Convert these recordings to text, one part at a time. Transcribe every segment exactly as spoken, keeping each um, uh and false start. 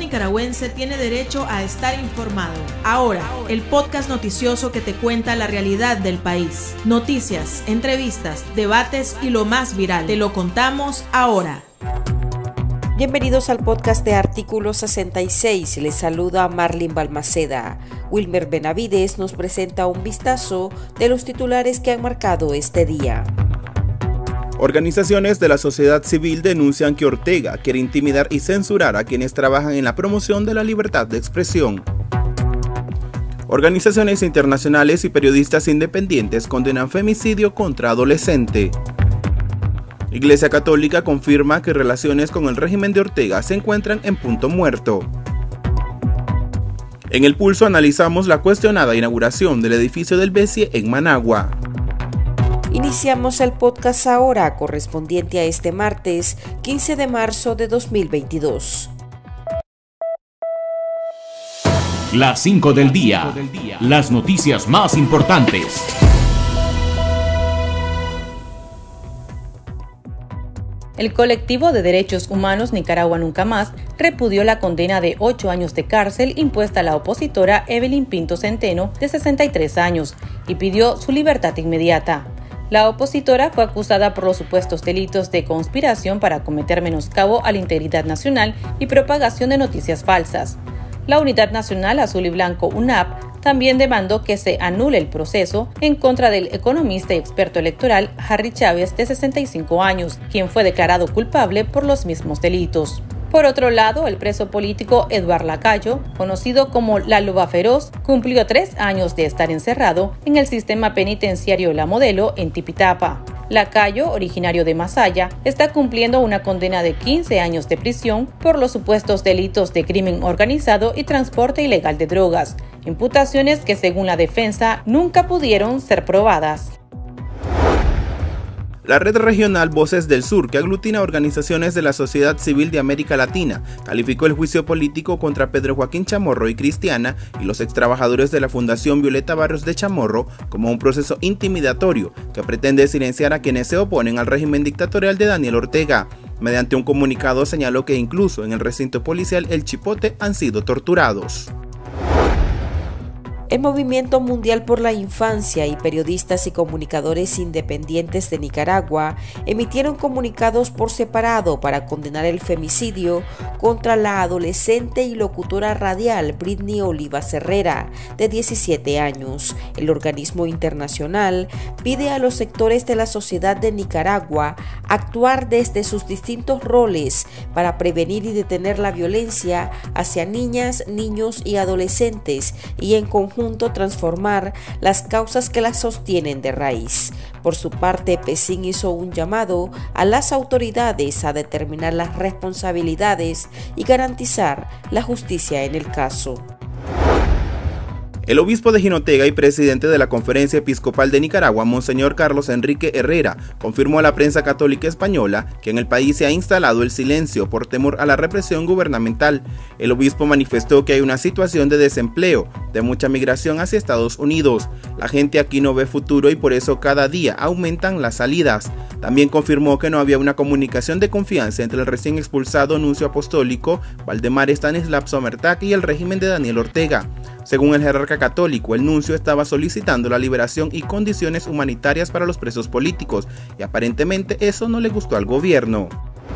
nicaragüense tiene derecho a estar informado. Ahora, el podcast noticioso que te cuenta la realidad del país. Noticias, entrevistas, debates y lo más viral. Te lo contamos ahora. Bienvenidos al podcast de Artículo sesenta y seis. Les saluda Marlene Balmaceda. Wilmer Benavides nos presenta un vistazo de los titulares que han marcado este día. Organizaciones de la sociedad civil denuncian que Ortega quiere intimidar y censurar a quienes trabajan en la promoción de la libertad de expresión. Organizaciones internacionales y periodistas independientes condenan femicidio contra adolescente. Iglesia Católica confirma que relaciones con el régimen de Ortega se encuentran en punto muerto. En El Pulso analizamos la cuestionada inauguración del edificio del BESIE en Managua. Iniciamos el podcast ahora, correspondiente a este martes, quince de marzo de dos mil veintidós. Las cinco del día. Las noticias más importantes. El colectivo de derechos humanos Nicaragua Nunca Más repudió la condena de ocho años de cárcel impuesta a la opositora Evelyn Pinto Centeno, de sesenta y tres años, y pidió su libertad inmediata. La opositora fue acusada por los supuestos delitos de conspiración para cometer menoscabo a la integridad nacional y propagación de noticias falsas. La Unidad Nacional Azul y Blanco, U N A P, también demandó que se anule el proceso en contra del economista y experto electoral Harry Chávez, de sesenta y cinco años, quien fue declarado culpable por los mismos delitos. Por otro lado, el preso político Eduard Lacayo, conocido como La Loba Feroz, cumplió tres años de estar encerrado en el sistema penitenciario La Modelo en Tipitapa. Lacayo, originario de Masaya, está cumpliendo una condena de quince años de prisión por los supuestos delitos de crimen organizado y transporte ilegal de drogas, imputaciones que, según la defensa, nunca pudieron ser probadas. La red regional Voces del Sur, que aglutina organizaciones de la sociedad civil de América Latina, calificó el juicio político contra Pedro Joaquín Chamorro y Cristiana y los extrabajadores de la Fundación Violeta Barrios de Chamorro como un proceso intimidatorio que pretende silenciar a quienes se oponen al régimen dictatorial de Daniel Ortega. Mediante un comunicado señaló que incluso en el recinto policial El Chipote han sido torturados. El Movimiento Mundial por la Infancia y periodistas y comunicadores independientes de Nicaragua emitieron comunicados por separado para condenar el femicidio contra la adolescente y locutora radial Britney Olivas Herrera, de diecisiete años. El organismo internacional pide a los sectores de la sociedad de Nicaragua actuar desde sus distintos roles para prevenir y detener la violencia hacia niñas, niños y adolescentes y en conjunto Junto transformar las causas que las sostienen de raíz. Por su parte, PECIN hizo un llamado a las autoridades a determinar las responsabilidades y garantizar la justicia en el caso. El obispo de Jinotega y presidente de la Conferencia Episcopal de Nicaragua, Monseñor Carlos Enrique Herrera, confirmó a la prensa católica española que en el país se ha instalado el silencio por temor a la represión gubernamental. El obispo manifestó que hay una situación de desempleo, de mucha migración hacia Estados Unidos. La gente aquí no ve futuro y por eso cada día aumentan las salidas. También confirmó que no había una comunicación de confianza entre el recién expulsado nuncio apostólico Waldemar Stanislav Sommertag y el régimen de Daniel Ortega. Según el jerarca católico, el nuncio estaba solicitando la liberación y condiciones humanitarias para los presos políticos, y aparentemente eso no le gustó al gobierno.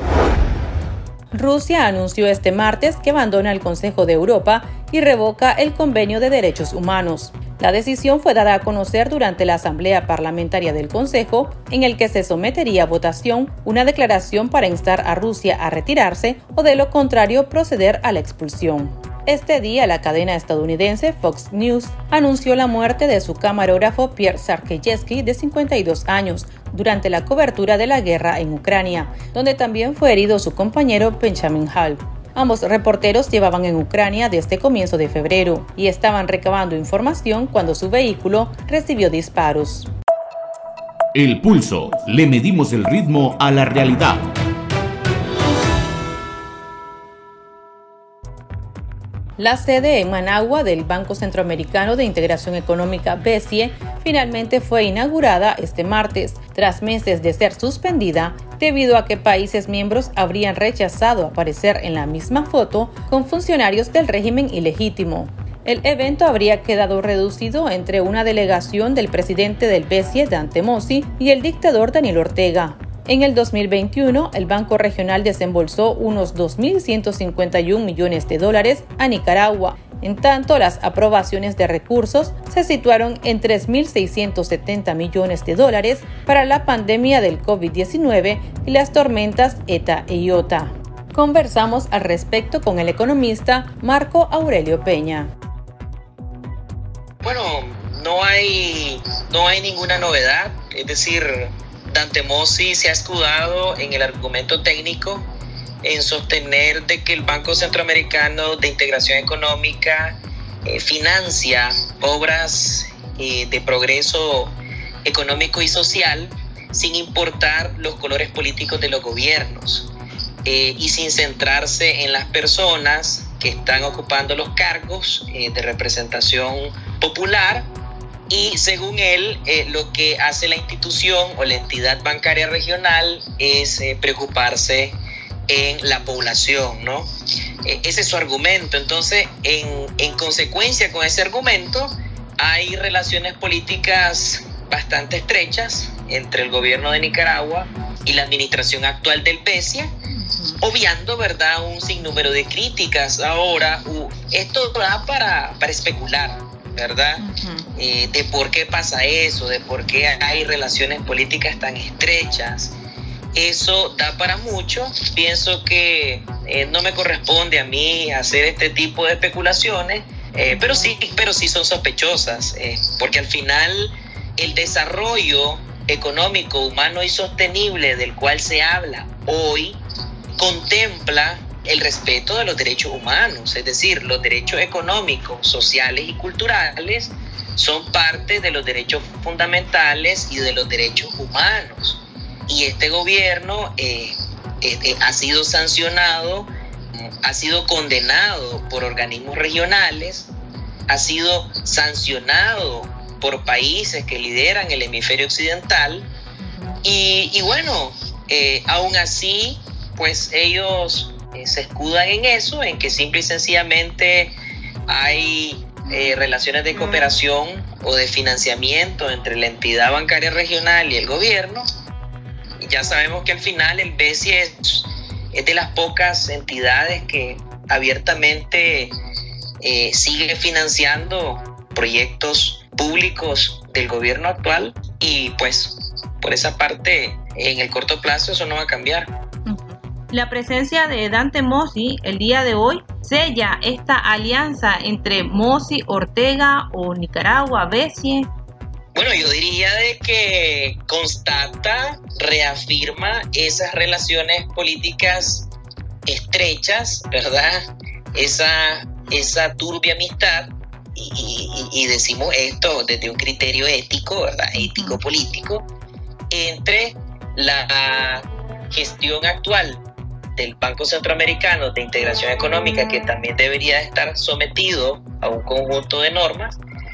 Rusia anunció este martes que abandona el Consejo de Europa y revoca el Convenio de Derechos Humanos. La decisión fue dada a conocer durante la Asamblea Parlamentaria del Consejo, en el que se sometería a votación una declaración para instar a Rusia a retirarse o, de lo contrario, proceder a la expulsión. Este día, la cadena estadounidense Fox News anunció la muerte de su camarógrafo Pierre Sarkeyevsky, de cincuenta y dos años, durante la cobertura de la guerra en Ucrania, donde también fue herido su compañero Benjamin Hall. Ambos reporteros llevaban en Ucrania desde comienzo de febrero y estaban recabando información cuando su vehículo recibió disparos. El Pulso. Le medimos el ritmo a la realidad. La sede en Managua del Banco Centroamericano de Integración Económica B C E finalmente fue inaugurada este martes, tras meses de ser suspendida debido a que países miembros habrían rechazado aparecer en la misma foto con funcionarios del régimen ilegítimo. El evento habría quedado reducido entre una delegación del presidente del B C E, Dante Mossi, y el dictador Daniel Ortega. En el dos mil veintiuno, el Banco Regional desembolsó unos dos mil ciento cincuenta y un millones de dólares a Nicaragua. En tanto, las aprobaciones de recursos se situaron en tres mil seiscientos setenta millones de dólares para la pandemia del COVID diecinueve y las tormentas ETA e IOTA. Conversamos al respecto con el economista Marco Aurelio Peña. Bueno, no hay, no hay ninguna novedad, es decir, Dante Mossi se ha escudado en el argumento técnico en sostener de que el Banco Centroamericano de Integración Económica eh, financia obras eh, de progreso económico y social sin importar los colores políticos de los gobiernos eh, y sin centrarse en las personas que están ocupando los cargos eh, de representación popular. Y según él, eh, lo que hace la institución o la entidad bancaria regional es eh, preocuparse en la población, ¿no? Eh, ese es su argumento. Entonces, en, en consecuencia con ese argumento, hay relaciones políticas bastante estrechas entre el gobierno de Nicaragua y la administración actual del B C E, obviando, ¿verdad?, un sinnúmero de críticas. Ahora, uh, esto da para, para especular, ¿verdad? Uh-huh. Eh, de por qué pasa eso, de por qué hay relaciones políticas tan estrechas. Eso da para mucho. Pienso que eh, no me corresponde a mí hacer este tipo de especulaciones, eh, pero sí, pero sí son sospechosas, eh, porque al final el desarrollo económico, humano y sostenible del cual se habla hoy contempla el respeto de los derechos humanos, es decir, los derechos económicos, sociales y culturales son parte de los derechos fundamentales y de los derechos humanos. Y este gobierno eh, eh, ha sido sancionado, ha sido condenado por organismos regionales, ha sido sancionado por países que lideran el hemisferio occidental y, y bueno, eh, aún así, pues ellos eh, se escudan en eso, en que simple y sencillamente hay eh, relaciones de cooperación o de financiamiento entre la entidad bancaria regional y el gobierno. Y ya sabemos que al final el B C E es, es de las pocas entidades que abiertamente eh, sigue financiando proyectos públicos del gobierno actual y pues por esa parte en el corto plazo eso no va a cambiar. La presencia de Dante Mossi el día de hoy sella esta alianza entre Mossi, Ortega o Nicaragua, B C E. Bueno, yo diría de que constata, reafirma esas relaciones políticas estrechas, ¿verdad? Esa, esa turbia amistad. Y, y, y decimos esto desde un criterio ético, ¿verdad? Ético-político, entre la gestión actual del Banco Centroamericano de Integración Económica, que también debería estar sometido a un conjunto de normas,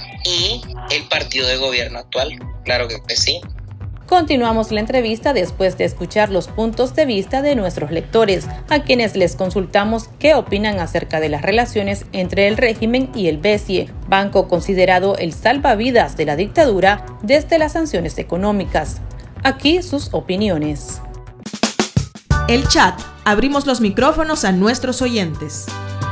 y el partido de gobierno actual. Claro que sí. Continuamos la entrevista después de escuchar los puntos de vista de nuestros lectores, a quienes les consultamos qué opinan acerca de las relaciones entre el régimen y el B C E, banco considerado el salvavidas de la dictadura desde las sanciones económicas. Aquí sus opiniones. El chat. Abrimos los micrófonos a nuestros oyentes.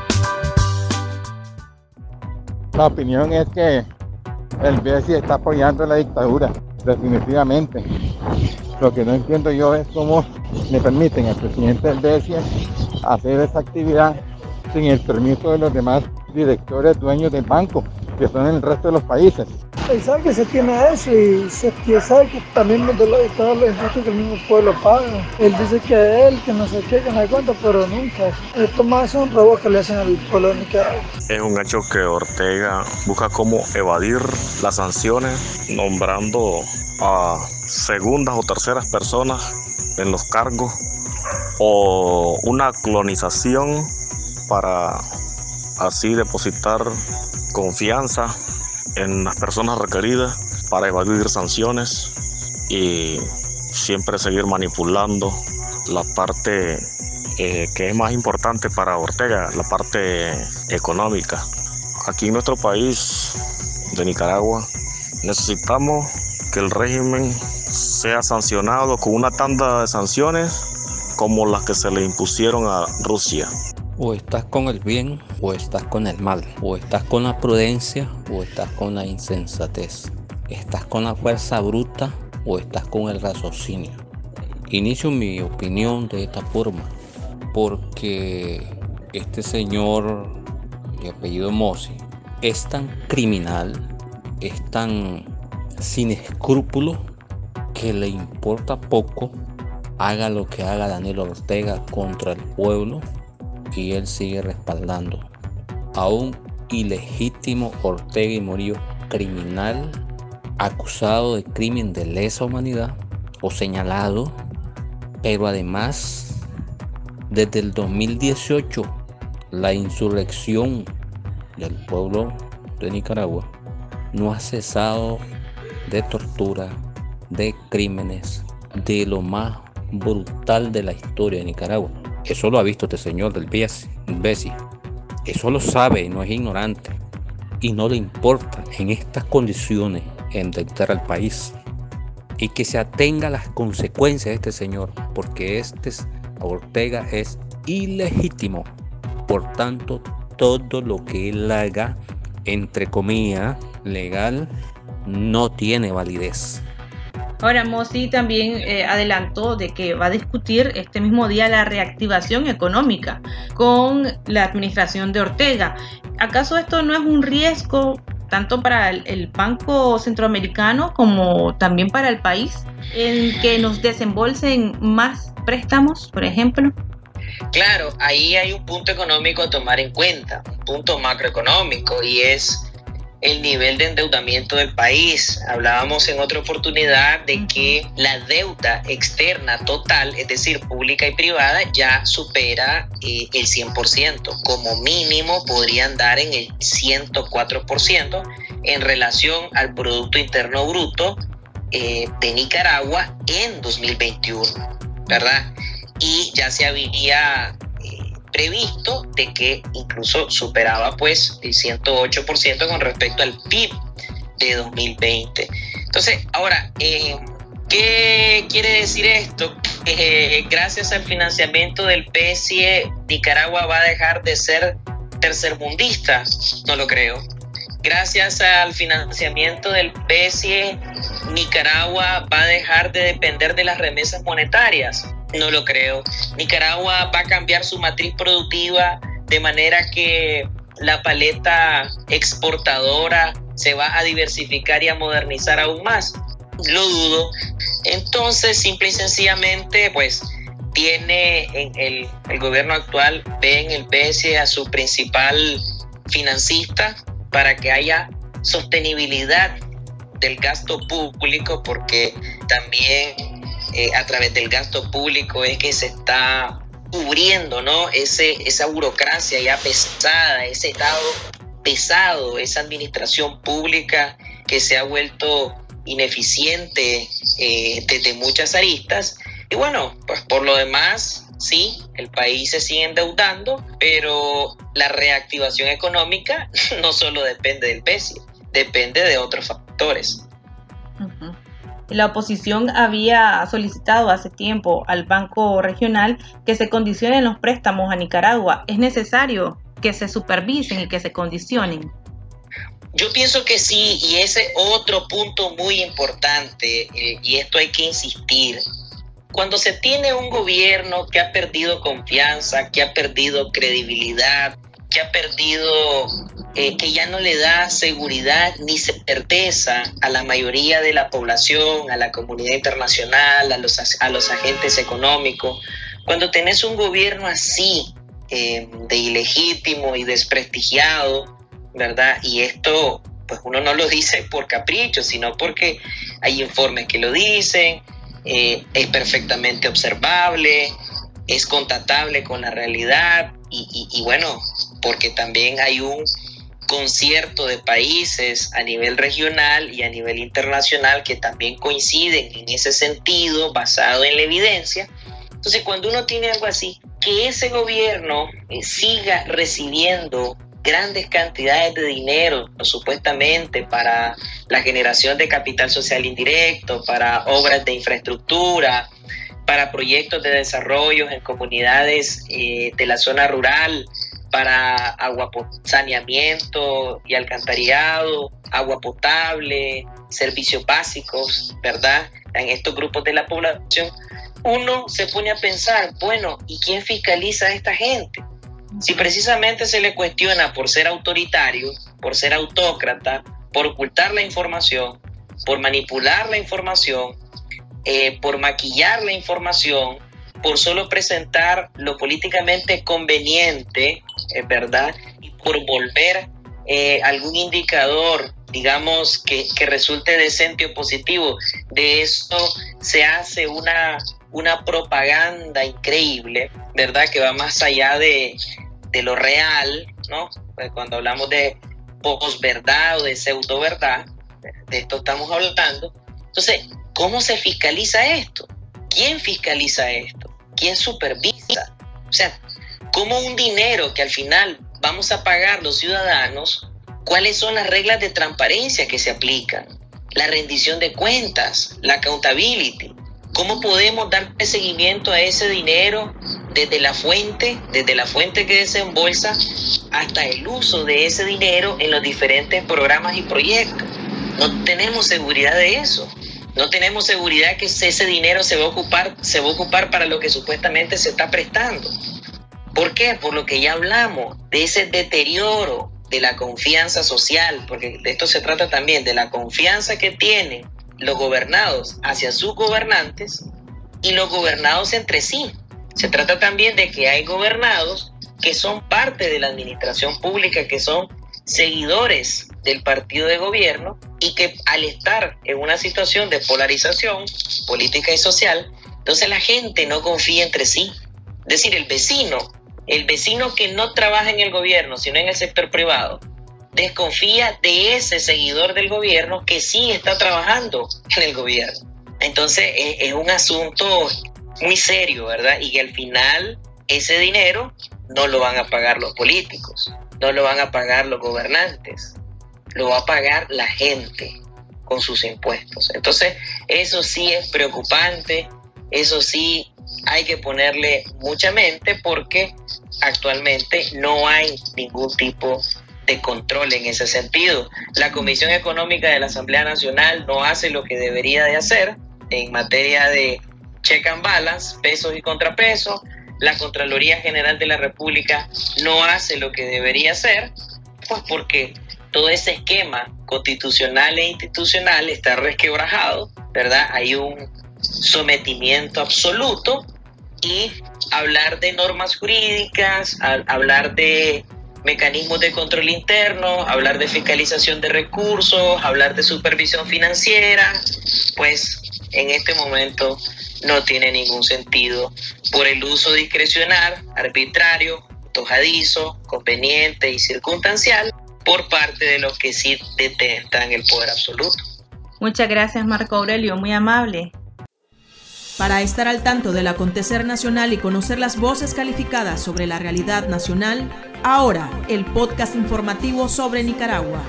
La opinión es que el B C E está apoyando la dictadura, definitivamente. Lo que no entiendo yo es cómo le permiten al presidente del B C E hacer esa actividad sin el permiso de los demás directores, dueños del banco, que son en el resto de los países. Él sabe que se tiene eso y se sabe que también los de la dictadura los impuestos que el mismo pueblo paga. Él dice que él, que no sé qué, que no hay cuenta, pero nunca. Esto más son robos que le hacen al pueblo de Nicaragua. Es un hecho que Ortega busca cómo evadir las sanciones, nombrando a segundas o terceras personas en los cargos, o una clonización para así depositar confianza en las personas requeridas para evadir sanciones y siempre seguir manipulando la parte eh, que es más importante para Ortega, la parte económica. Aquí en nuestro país de Nicaragua necesitamos que el régimen sea sancionado con una tanda de sanciones como las que se le impusieron a Rusia. O estás con el bien o estás con el mal, o estás con la prudencia o estás con la insensatez, estás con la fuerza bruta o estás con el raciocinio. Inicio mi opinión de esta forma porque este señor de apellido Mossi es tan criminal, es tan sin escrúpulos que le importa poco, haga lo que haga Daniel Ortega contra el pueblo, y él sigue respaldando a un ilegítimo Ortega y Murillo criminal, acusado de crimen de lesa humanidad o señalado, pero además desde el dos mil dieciocho la insurrección del pueblo de Nicaragua no ha cesado de tortura, de crímenes, de lo más brutal de la historia de Nicaragua. Eso lo ha visto este señor del Besi. Eso lo sabe y no es ignorante. Y no le importa en estas condiciones endeuдар al país. Y que se atenga a las consecuencias de este señor, porque este Ortega es ilegítimo. Por tanto, todo lo que él haga, entre comillas, legal, no tiene validez. Ahora, Mossi también eh, adelantó de que va a discutir este mismo día la reactivación económica con la administración de Ortega. ¿Acaso esto no es un riesgo tanto para el, el Banco Centroamericano como también para el país, en que nos desembolsen más préstamos, por ejemplo? Claro, ahí hay un punto económico a tomar en cuenta, un punto macroeconómico, y es el nivel de endeudamiento del país. Hablábamos en otra oportunidad de que la deuda externa total, es decir, pública y privada, ya supera eh, el cien por ciento. Como mínimo podría andar en el ciento cuatro por ciento en relación al Producto Interno Bruto eh, de Nicaragua en dos mil veintiuno, ¿verdad? Y ya se había previsto de que incluso superaba pues el ciento ocho por ciento con respecto al P I B de dos mil veinte. Entonces, ahora, eh, ¿qué quiere decir esto? Eh, gracias al financiamiento del P S I E, Nicaragua va a dejar de ser tercermundista. No lo creo. Gracias al financiamiento del P S I E, Nicaragua va a dejar de depender de las remesas monetarias. No lo creo. Nicaragua va a cambiar su matriz productiva de manera que la paleta exportadora se va a diversificar y a modernizar aún más. Lo dudo. Entonces, simple y sencillamente, pues, tiene en el, el gobierno actual, ve en el P S I E a su principal financista para que haya sostenibilidad del gasto público, porque también Eh, a través del gasto público es que se está cubriendo, ¿no? Ese, esa burocracia ya pesada, ese Estado pesado, esa administración pública que se ha vuelto ineficiente eh, desde muchas aristas. Y bueno, pues por lo demás, sí, el país se sigue endeudando, pero la reactivación económica no solo depende del P S I E, depende de otros factores. Uh-huh. La oposición había solicitado hace tiempo al Banco Regional que se condicionen los préstamos a Nicaragua. ¿Es necesario que se supervisen y que se condicionen? Yo pienso que sí, y ese otro punto muy importante, eh, y esto hay que insistir. Cuando se tiene un gobierno que ha perdido confianza, que ha perdido credibilidad, que ha perdido, eh, que ya no le da seguridad ni certeza a la mayoría de la población, a la comunidad internacional, a los, a los agentes económicos. Cuando tenés un gobierno así, eh, de ilegítimo y desprestigiado, ¿verdad? Y esto, pues uno no lo dice por capricho, sino porque hay informes que lo dicen, eh, es perfectamente observable, es constatable con la realidad, y, y, y bueno, porque también hay un concierto de países a nivel regional y a nivel internacional que también coinciden en ese sentido, basado en la evidencia. Entonces, cuando uno tiene algo así, que ese gobierno eh, siga recibiendo grandes cantidades de dinero, supuestamente para la generación de capital social indirecto, para obras de infraestructura, para proyectos de desarrollo en comunidades eh, de la zona rural, para agua saneamiento y alcantarillado, agua potable, servicios básicos, ¿verdad? En estos grupos de la población, uno se pone a pensar, bueno, ¿y quién fiscaliza a esta gente? Si precisamente se le cuestiona por ser autoritario, por ser autócrata, por ocultar la información, por manipular la información, eh, por maquillar la información, por solo presentar lo políticamente conveniente, es verdad, y por volver eh, algún indicador, digamos, que, que resulte decente o positivo. De esto se hace una, una propaganda increíble, ¿verdad?, que va más allá de, de lo real, ¿no? Pues cuando hablamos de posverdad o de pseudo verdad, de esto estamos hablando. Entonces, ¿cómo se fiscaliza esto? ¿Quién fiscaliza esto? ¿Quién supervisa? O sea, ¿cómo un dinero que al final vamos a pagar los ciudadanos, cuáles son las reglas de transparencia que se aplican? La rendición de cuentas, la accountability. ¿Cómo podemos dar seguimiento a ese dinero desde la fuente, desde la fuente que desembolsa hasta el uso de ese dinero en los diferentes programas y proyectos? No tenemos seguridad de eso. No tenemos seguridad que ese dinero se va a ocupar, se va a ocupar para lo que supuestamente se está prestando. ¿Por qué? Por lo que ya hablamos, de ese deterioro de la confianza social, porque de esto se trata también, de la confianza que tienen los gobernados hacia sus gobernantes y los gobernados entre sí. Se trata también de que hay gobernados que son parte de la administración pública, que son seguidores del partido de gobierno y que al estar en una situación de polarización política y social, entonces la gente no confía entre sí. Es decir, el vecino, el vecino que no trabaja en el gobierno, sino en el sector privado, desconfía de ese seguidor del gobierno que sí está trabajando en el gobierno. Entonces es, es un asunto muy serio, ¿verdad? Y que al final ese dinero no lo van a pagar los políticos, no lo van a pagar los gobernantes, lo va a pagar la gente con sus impuestos. Entonces, eso sí es preocupante, eso sí hay que ponerle mucha mente porque actualmente no hay ningún tipo de control en ese sentido. La Comisión Económica de la Asamblea Nacional no hace lo que debería de hacer en materia de check and balance, pesos y contrapesos. La Contraloría General de la República no hace lo que debería hacer, pues porque todo ese esquema constitucional e institucional está resquebrajado, ¿verdad? Hay un sometimiento absoluto y hablar de normas jurídicas, hablar de mecanismos de control interno, hablar de fiscalización de recursos, hablar de supervisión financiera, pues en este momento no tiene ningún sentido por el uso discrecional, arbitrario, antojadizo, conveniente y circunstancial por parte de los que sí detentan el poder absoluto. Muchas gracias, Marco Aurelio, muy amable. Para estar al tanto del acontecer nacional y conocer las voces calificadas sobre la realidad nacional, ahora el podcast informativo sobre Nicaragua.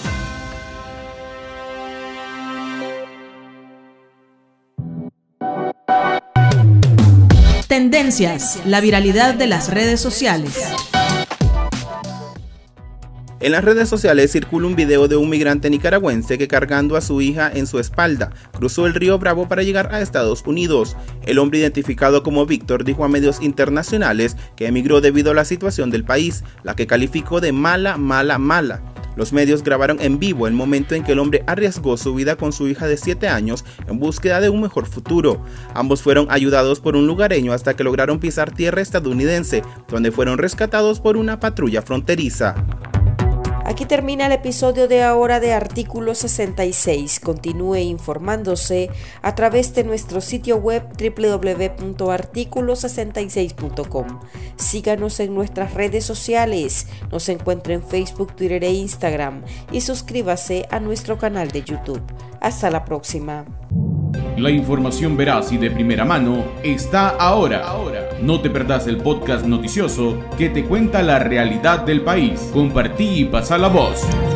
Tendencias, la viralidad de las redes sociales. En las redes sociales circula un video de un migrante nicaragüense que, cargando a su hija en su espalda, cruzó el río Bravo para llegar a Estados Unidos. El hombre, identificado como Víctor, dijo a medios internacionales que emigró debido a la situación del país, la que calificó de mala, mala, mala. Los medios grabaron en vivo el momento en que el hombre arriesgó su vida con su hija de siete años en búsqueda de un mejor futuro. Ambos fueron ayudados por un lugareño hasta que lograron pisar tierra estadounidense, donde fueron rescatados por una patrulla fronteriza. Aquí termina el episodio de ahora de Artículo sesenta y seis. Continúe informándose a través de nuestro sitio web doble u doble u doble u punto artículo sesenta y seis punto com. Síganos en nuestras redes sociales. Nos encuentra en Facebook, Twitter e Instagram. Y suscríbase a nuestro canal de YouTube. Hasta la próxima. La información veraz y de primera mano está ahora. No te perdás el podcast noticioso que te cuenta la realidad del país. Compartí y pasa la voz.